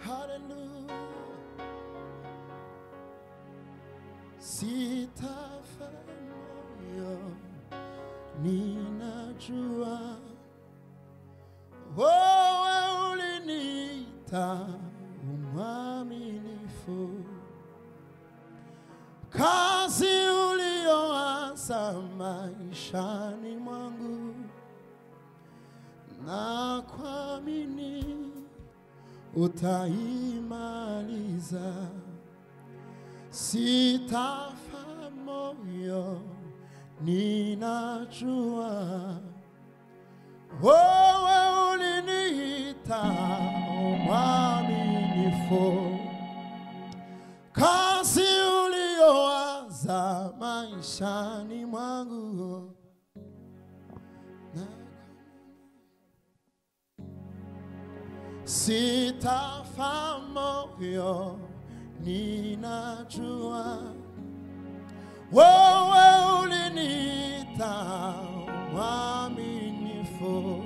Hallelujah. Sitafa moyo, ninajua wewe uliniita mwaminifu. Kazi ulioanza maishani mwangu, na kuamini utaimaliza. Sitafa moyo, ninajua wewe uliniita mwaminifu. Kazi ulioanza maishani mwangu, sitafa moyo, ninajua wewe uliniita mwaminifu.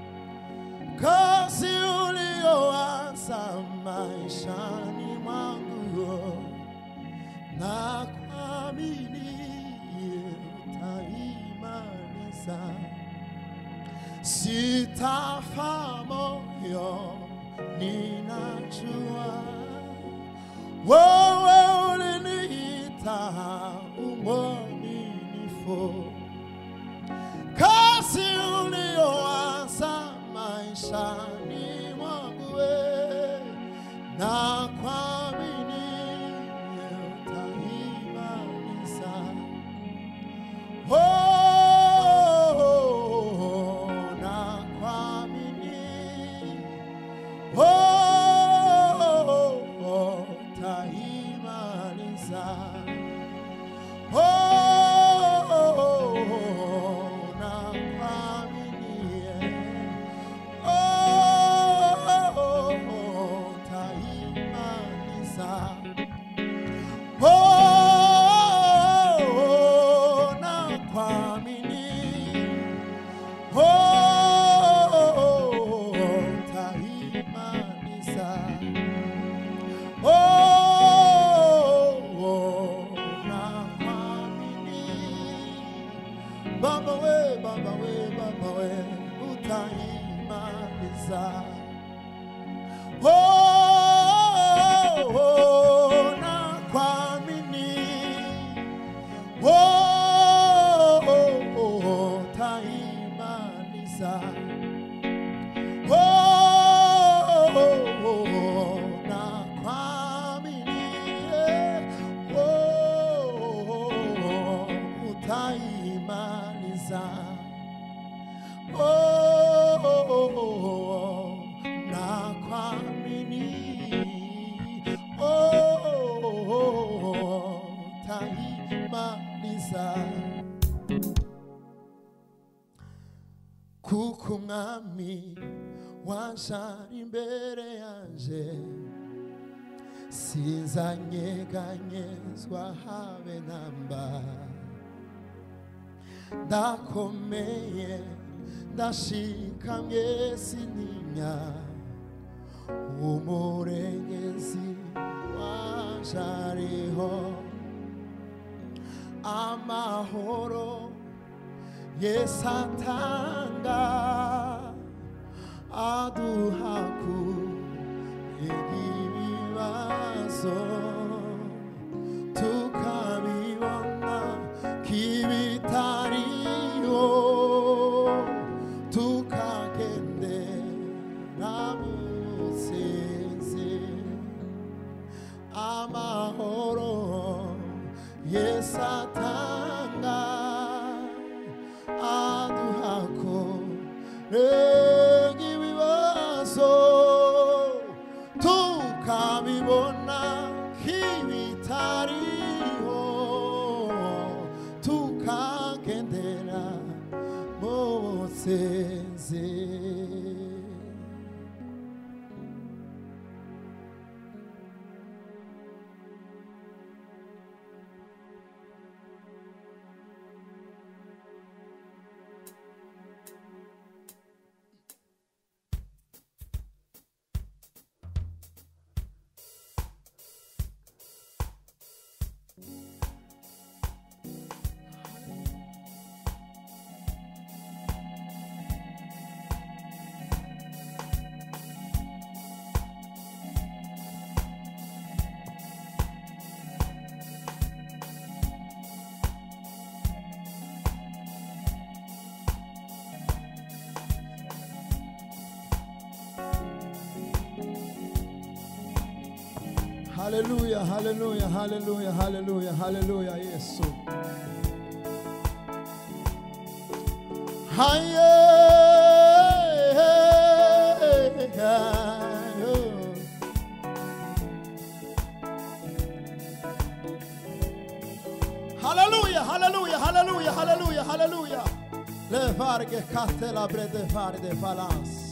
Kazi ulioanza maishani mwangu, na kuamini utaimaliza. Sitafa moyo, ninajua wewe uliniita mwaminifu. Kazi ulioanza maishani mwangu, na kuamini utaimaliza. Na kuamini utaimaliza. Kukumami wanshari imbere yanje, sinzanyeganyezwa habe namba. Ndakomeye, ndashikamye sintinya, umurengezi wanje ariho. Amahoro Yesu atanga, aduhaku ibibazo, tukabibona kibitariho, tukagendera mutsinzi. Amahoro Yesu atanga, aduhako ibibazo, tukabibona Hallelujah, hallelujah, hallelujah, hallelujah, hallelujah, Yesu. Hallelujah, hallelujah, hallelujah, hallelujah, hallelujah. Le varge cate la brede fare de falas.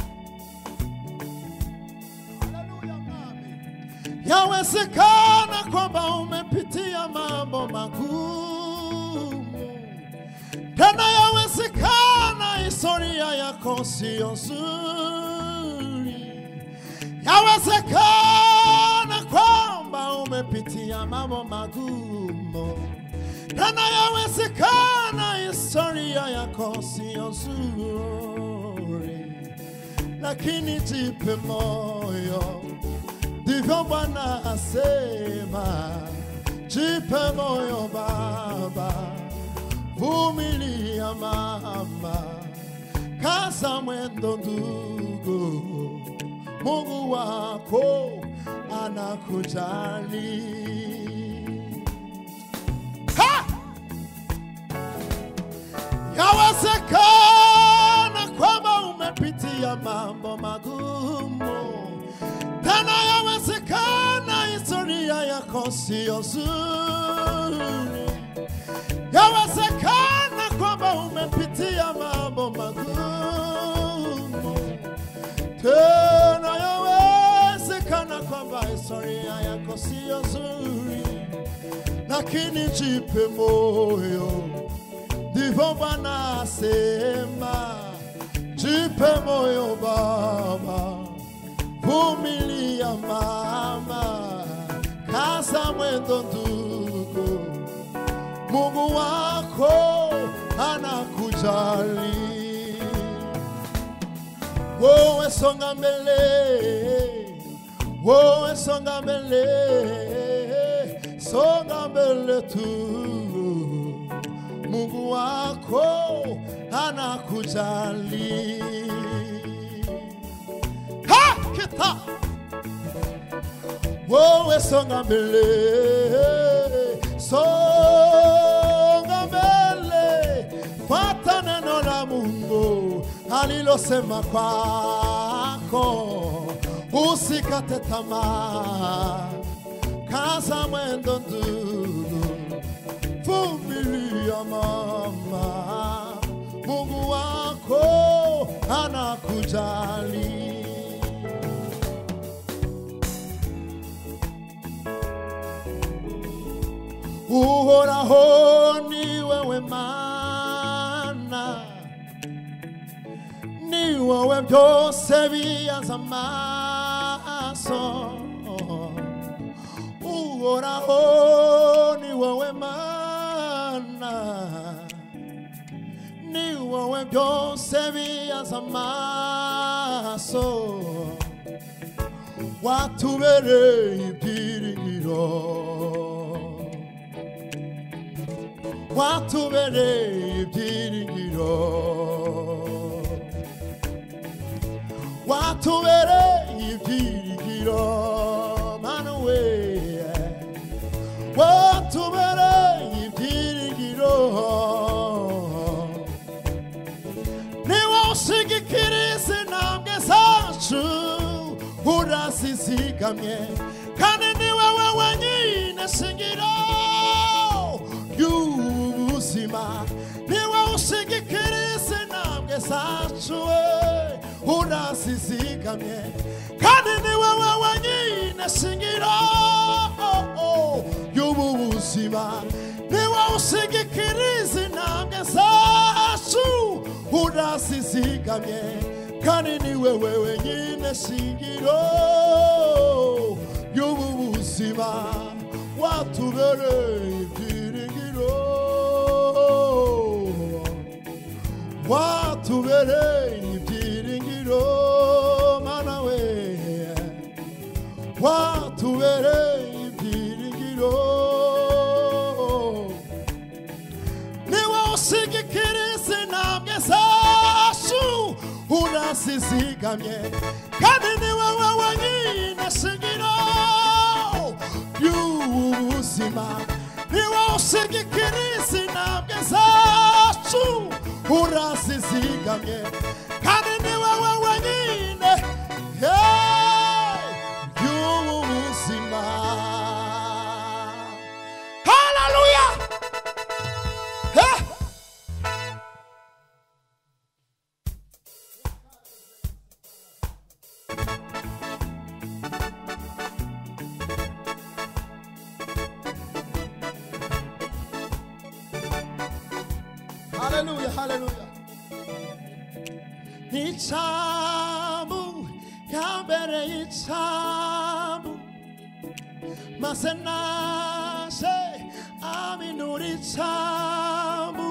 Hallelujah, mami. Yawezekana kwamba umepitia mambo magumu. Tena yawezekana historia yako sio nzuri. Yawezekana kwamba umepitia mambo magumu. Tena yawezekana historia yako sio nzuri. Lakini jipe moyo, ndivyo Bwana asema. Jipe moyo baba, vumilia mama, kaza mwendo ndugu, Mungu wako anakujali. Ha! Yawezekana kwamba umepitia mambo magumu. Tena yawezekana historia yako sio nzuri. Yawezekana kwamba umepitia mambo magumu. Tena yawezekana kwamba historia yako sio nzuri. Lakini jipe moyo, ndivyo Bwana asema. Jipe moyo baba, vumilia mama, kaza mwendo ndugu, Mungu wako anakujali. Wewe songa mbele, wewe songa mbele, songa mbele tu, Mungu wako anakujali. Ha! Kita! Wewe songa mbele, songa mbele, fuata neno la Mungu alilosema kwako. Usikate tamaa, kaza mwendo ndugu, vumilia mama, Mungu wako anakujali. Uhoraho ni wewe mana, ni wewe byose bianza maso. Uhoraho ni wewe mana, ni wewe byose bianza maso. Watubereye ibyiringiro, watubereye ibyiringiro, watubereye ibyiringiro, Mana we. Watubereye ibyiringiro, niwe ushigikiriza intambwe zacu, urasizigamye, kandi ni wewe wenyine shingiro y'ubuzima. Niwe ushigikiriza intambwe zacu, urasizigamye, kandi ni wewe wenyine shingiro y'ubuzima. Niwe ushigikiriza intambwe zacu, urasizigamye, kandi ni wewe wenyine shingiro y'ubuzima. Watubereye ibyiringiro, watubereye ibyiringiro, Mana we. Watubereye ibyiringiro, niwe ushigikiriza intambwe zacu, urasizigamye, kandi ni wewe wenyine shingiro y'ubuzima niwe ushigikira intambwe zacu urazizigamye kandi ni wowe wenyine y'ubuzima. Haleluya. Hallelujah, hallelujah. Ichamu yambere ichamu masenashe aminuri ichamu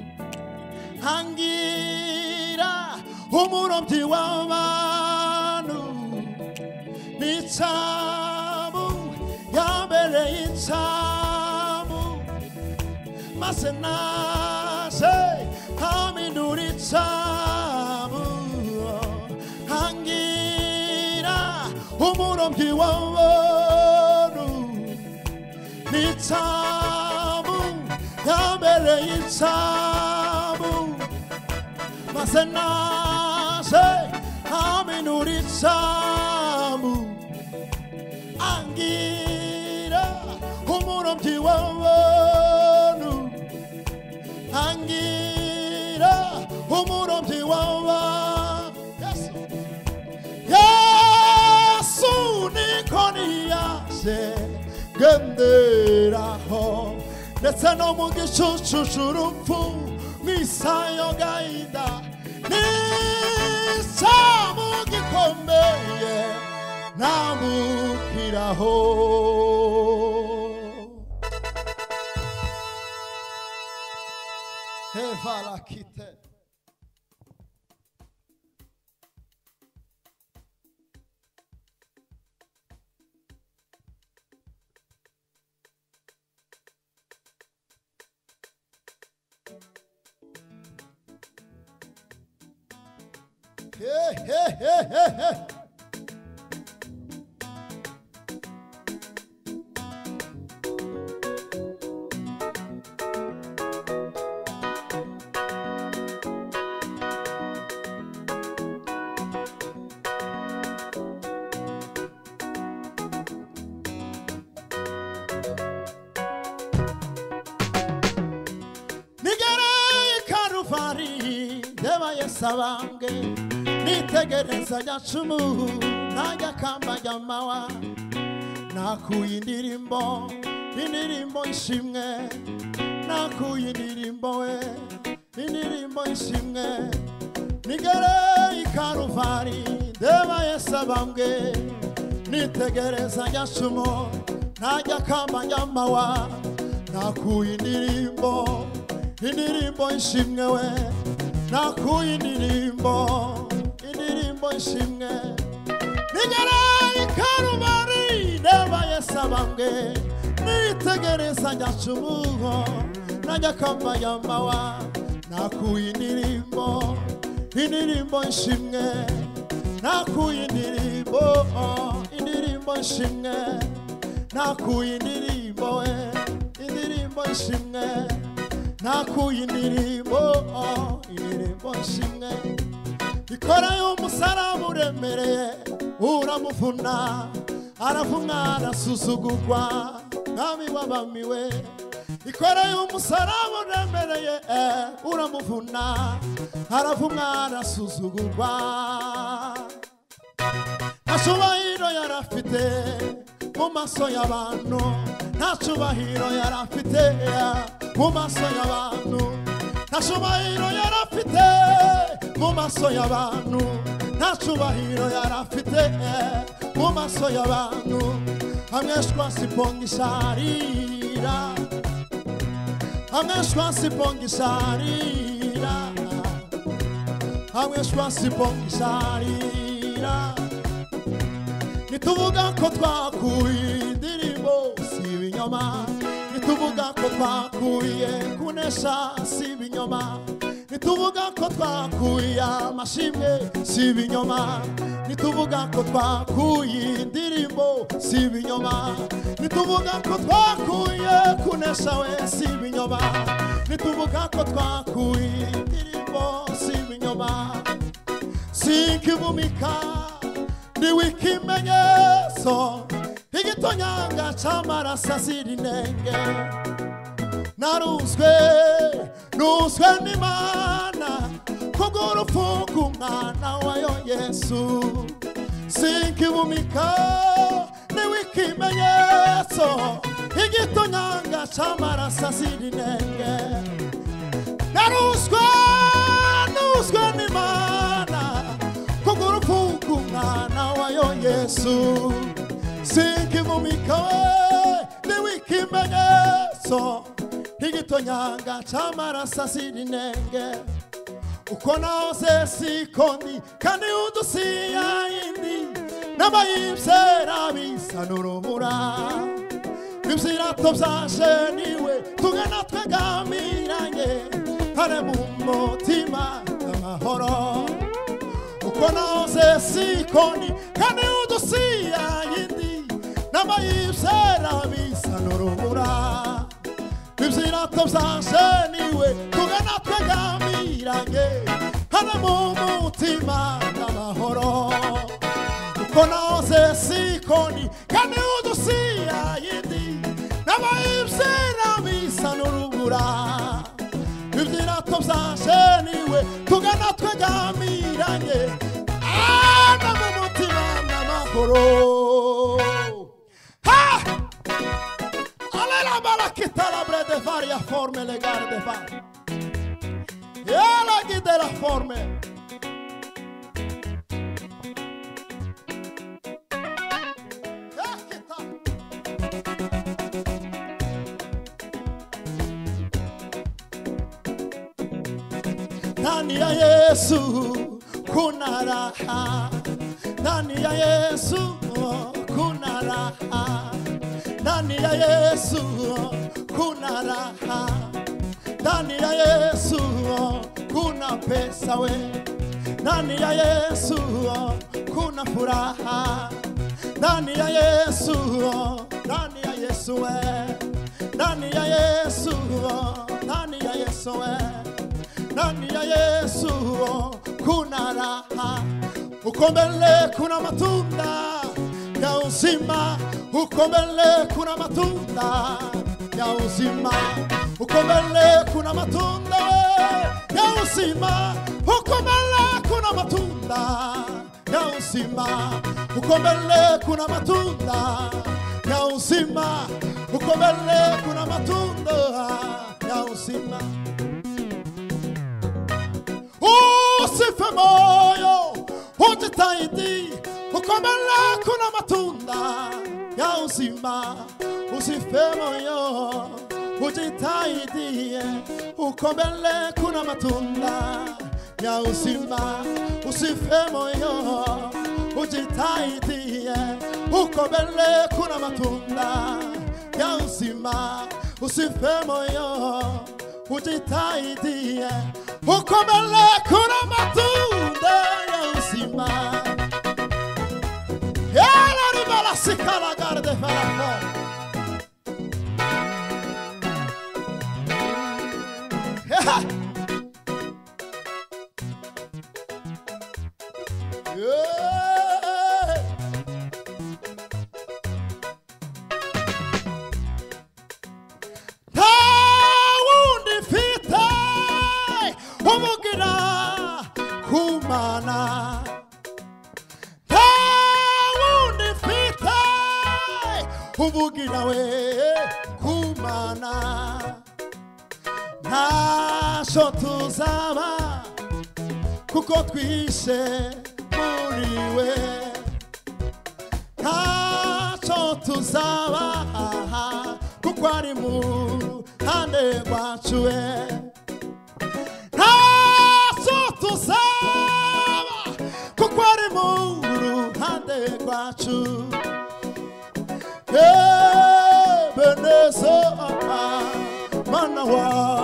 hangira umurobyi w'abantu. Ichamu yambere ichamu masenashe aminuri ichamu hangira umurobyi w'abantu. Ichamu yambere ichamu masenashe aminuri ichamu hangira umurobyi w'abantu. Hangira umurobyi w'abantu. Yesu niko niyaje genderaho ndetse no mu gicucu c'urupfu mw'isayo gahinda n'icamu gikomeye namukiraho. Hevala kite. Hey, hey, hey, hey, hey. Sabange nitegereza yacumu najya kambajya mawa nakuye indirimbo ishimwe nakuye indirimbo ishimwe nigere ikaruvari debaye sabange nitegereza yacumu najya kambajya mawa nakuye indirimbo ishimwe we nakuye indirimbo ishimwe nigera ikarubari debaye sabange nitegereza nyacumu najya kambajya mawa nakuye indirimbo ishimwe nakuye indirimbo ishimwe nakuye indirimbo ishimwe nakuye indirimbo ishimwe ikora y'umusaraba uremereye uramuvuna aravumwa arasuzugurwa mwami w'abamiwe. Ikora y'umusaraba uremereye uramuvuna aravumwa arasuzugurwa. Nta cyubahiro yarafite mu maso y'abantu, nta cyubahiro yarafite mu maso y'abantu, nta cyubahiro yarafite mu maso y'abantu, nta cyubahiro yarafite mu maso y'abantu. Amweshwa sipongisharira, amweshwa sipongisharira, amweshwa sipongisharira. Nituvuga ko twakuye indirimbo si ibinyoma, nituvuga ko twakuye kunesha si ibinyoma, nituvuga ko twakuye amashimwe si ibinyoma, nituvuga ko twakuye indirimbo si ibinyoma, nituvuga ko twakuye kunesha we si ibinyoma, nituvuga ko twakuye indirimbo si ibinyoma, sinkivumika ndiwe ikimenyetso igitonyanga c'amaraso azira inenge, naruzwe n'Imana kubw'urupfu rw'umwana wayo Yesu, sinkivumika ndiwe ikimenyetso igitonyanga c'amaraso azira inenge, naruzwe n'Imana kubw'urupfu rw'umwana wayo Yesu, sinkivumika ndiwe ikimenyetso igitonyanga c'amaraso azira inenge, uko nahoze siko ndi kandi udusiya indi n'abayizera bisa n'urubura, ivyirato vyashe niwe tugana twegamiranye hare mu mutima n'amahoro, uko nahoze siko ndi kandi udusiya indi n'abayizera bisa n'urubura, ivyirato vyashe niwe tugana twegamiranye hare mu mutima n'amahoro, uko nahoze siko ndi kandi udusiya indi n'abayizera bisa n'urubura, ivyirato vyashe niwe tugana twegamiranye hare mu mutima n'amahoro. De varia forme legare de fare e la guida la forme ndani ya Yesu kuna raha, ndani ya Yesu kuna raha, ndani ya Yesu kuna raha, ndani ya Yesu kuna pesa we, ndani ya Yesu kuna furaha, ndani ya Yesu we, ndani ya Yesu, ndani ya Yesu we, ndani ya Yesu kuna raha, uko mbele kuna matunda ya uzima, uko mbele kuna matunda ya uzima, uko mbele kuna matunda ya uzima, uko mbele kuna matunda ya uzima, uko mbele kuna matunda ya uzima, uko mbele kuna matunda ya uzima. Usife moyo ujitahidi, uko mbele kuna matunda ya uzima, usife moyo ujitahidi, uko mbele kuna matunda ya uzima, usife moyo ujitahidi, uko mbele kuna matunda ya uzima, usife moyo ujitahidi, uko mbele kuna matunda ya uzima. Ela ribala sikala garde farako. Kumana tawundi fite ubugira we kumana ntasho tuzaba kuko twishe muri we, ntasho tuzaba kuko ari mu ruhande rwacu we, kuko ari mu ruhande rwacu. Ebenezer mana wa